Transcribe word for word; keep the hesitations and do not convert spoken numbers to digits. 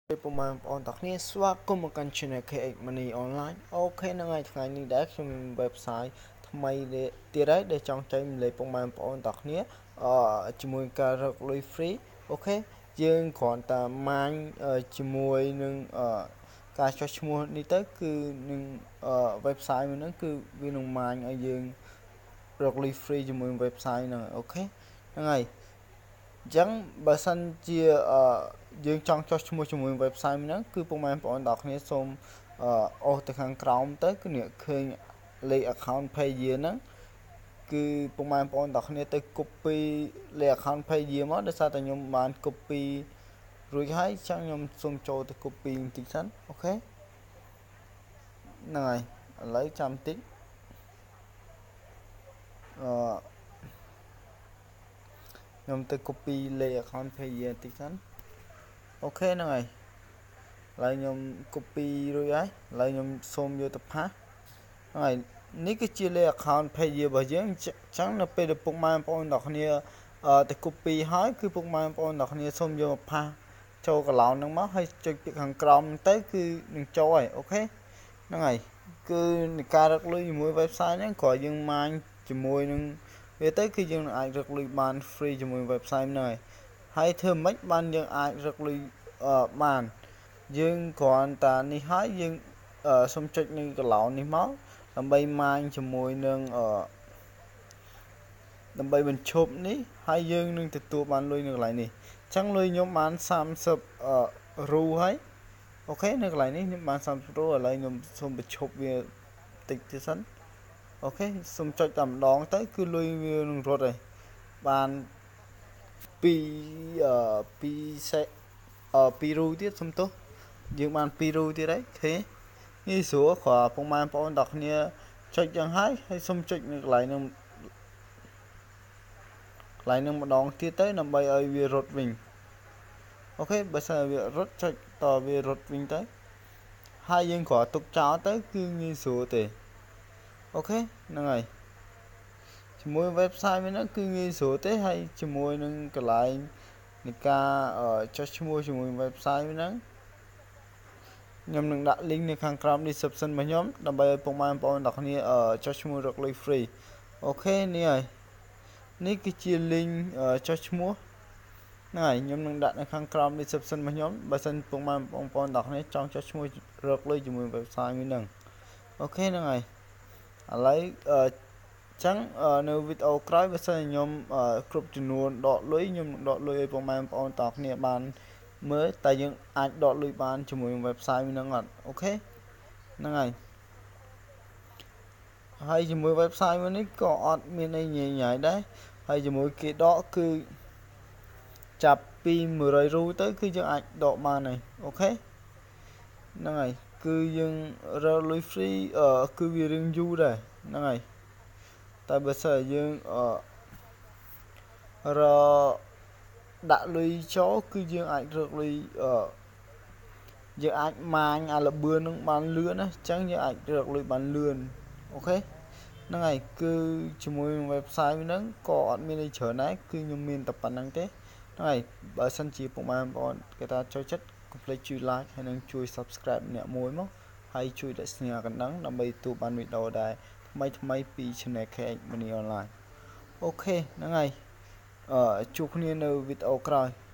People my on the near swap come a channel K money online. Okay, now I find the action website to my the right the chong time lay my on the near uh Chimuika really free. Okay, dương còn ta mangជាមួយនឹងការចុះឈ្មោះនេះទៅគឺនឹង website មួយហ្នឹងគឺវានឹងមាញឲ្យយើង really free ជាមួយ website ហ្នឹងអូខេហ្នឹងហើយអញ្ចឹងបើសិនជាយើងចង់ចុះឈ្មោះជាមួយ website ហ្នឹងគឺពុកម៉ែបងប្អូនទាំងគ្នាសូមអូសទៅខាងក្រោមទៅគឺអ្នកឃើញលេខ account page ហ្នឹងគឺពុកម៉ែបងប្អូនទាំងគ្នាទៅ copy លេខ account page មកដោយសារតែខ្ញុំបាន copy រួចហើយចឹងខ្ញុំសូមចូលទៅ copy បន្តិចសិនអូខេហ្នឹងហើយឥឡូវចាំតិចអឺខ្ញុំទៅ copy លេខ account page បន្តិចសិនអូខេហ្នឹងហើយឥឡូវខ្ញុំ copy រួចហើយឥឡូវខ្ញុំសូមយកទៅ paste ហ្នឹងហើយនេះគឺជាលេខ account page របស់យើងអញ្ចឹងនៅពេលដែលពុកម៉ែបងប្អូនទាំងគ្នាទៅ copy ហើយគឺពុកម៉ែបងប្អូនទាំងគ្នាសូមយកមក paste ចូលកន្លោនហ្នឹងមកហើយចុចពីខាងក្រោមទៅគឺនឹងចូលហើយអូខេហ្នឹងហើយគឺនៃការរកលុយជាមួយ website ហ្នឹងគ្រាន់យើងមាញជាមួយនឹងវាទៅគឺយើងអាចរកលុយបាន free ជាមួយ website ហ្នឹងហើយហើយធ្វើម៉េចបានយើងអាចរកលុយបានយើងគ្រាន់តែនេះហើយយើងសុំចុចនៅកន្លោននេះមកដើម្បីមាញជាមួយនឹងដើម្បីបញ្ឈប់នេះហើយយើងនឹងទទួលបានលុយនៅកន្លែងនេះអញ្ចឹងលុយខ្ញុំបាន30រូហើយអូខេនៅកន្លែងនេះខ្ញុំបាន30រូឥឡូវខ្ញុំសូមបញ្ឈប់វាតិចទៀតសិនអូខេសូមចុចតែម្ដងទៅគឺលុយវានឹងរត់ហើយបាន2 2សេ2រូទៀតសុំទោសយើងបាន2រូទៀតហើយអូខេនេះស្រួលគ្រាន់ពុកម៉ែបងប្អូនទាំងគ្នាចុចយ៉ាងហើយហើយសូមចុចនៅកន្លែងហ្នឹងកន្លែងហ្នឹងម្ដងទៀតទៅដើម្បីឲ្យវារត់វិញអូខេបើសិនវារត់ចុចតវារត់វិញទៅហើយយើងគ្រាន់ទុកចោលទៅគឺងាយស្រួលទេអូខេហ្នឹងហើយជាមួយ website ហ្នឹងគឺងាយស្រួលទេហើយជាមួយនឹងកន្លែងនៃការចុះឈ្មោះជាមួយ website ហ្នឹងខ្ញុំនឹងដាក់ link នៅខាងក្រោម description របស់ខ្ញុំដើម្បីឲ្យពុកម៉ែបងប្អូនទាំងគ្នាចុះឈ្មោះរកលុយ free អូខេនេះហើយនេះគឺជា link ចុះឈ្មោះហ្នឹងហើយខ្ញុំនឹងដាក់នៅខាងក្រោម description របស់ខ្ញុំបើសិនពុកម៉ែបងប្អូនទាំងគ្នាចង់ចុះឈ្មោះរកលុយជាមួយ website មួយហ្នឹងអូខេហ្នឹងហើយឥឡូវអញ្ចឹងនៅវីដេអូក្រោយបើសិនខ្ញុំគ្រប់ចំនួនដកលុយខ្ញុំដកលុយឲ្យពុកម៉ែបងប្អូនទាំងគ្នាបានមើលតែយើងអាចដកលុយបានជាមួយ website ហ្នឹងអត់អូខេហ្នឹងហើយហើយជាមួយ website មួយនេះក៏អត់មានអីញ៉ៃញ៉ៃដែរហើយជាមួយគេដកគឺចាប់ពី100រូទៅគឺយើងអាចដកបានហើយអូខេហ្នឹងហើយគឺយើងរកលុយ free គឺវារៀងយូរដែរហ្នឹងហើយតែបើសិនយើងរដាក់លុយចូលគឺយើងអាចរកលុយយើងអាចមាញអាលបឿននឹងបានលឿនណាអញ្ចឹងយើងអាចរកលុយបានលឿនអូខេហ្នឹងហើយគឺជាមួយ website ហ្នឹងក៏អត់មានអីច្រើនដែរគឺខ្ញុំមានតែប៉ុណ្្នឹងទេហ្នឹងហើយបើសិនជាពុកម៉ែបងប្អូនគេថាចូលចិត្តកុំភ្លេចជួយ like ហើយនឹងជួយ subscribe អ្នកមួយមកហើយជួយដាក់សញ្ញាកណ្ដឹងដើម្បីទទួលបានវីដេអូដែរថ្មីថ្មីពី channel ខេ Money Online អូខេហ្នឹងហើយអឺជួបគ្នានៅវីដេអូក្រោយ